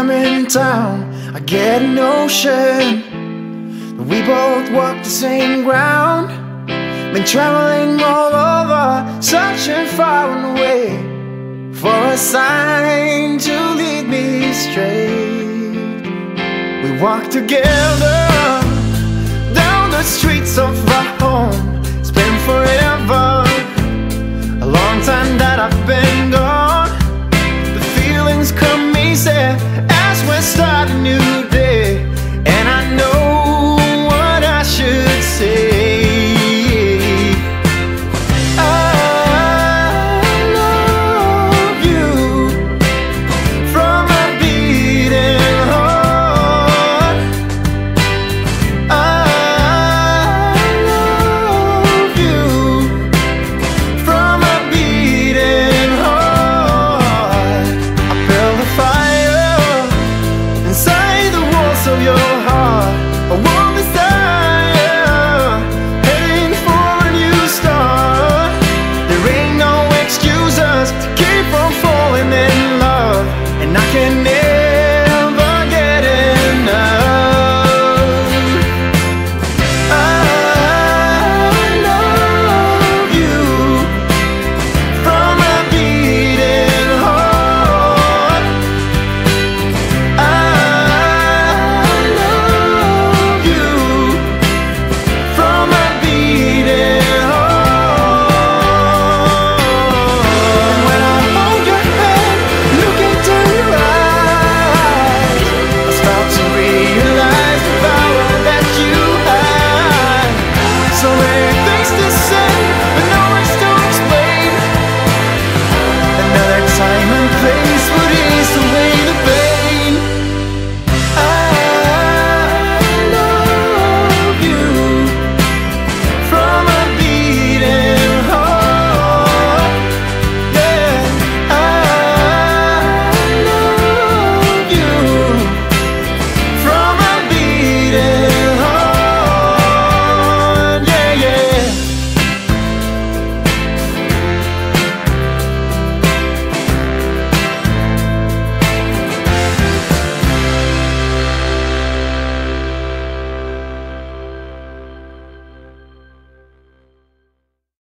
I'm in town, I get a notion that we both walk the same ground. Been traveling all over, searching far and away for a sign to lead me straight. We walk together down the streets of our home. It's been forever, a long time that I've been gone. The feelings come easy as we start a new day, and I know what I should say. Of your heart, I want to start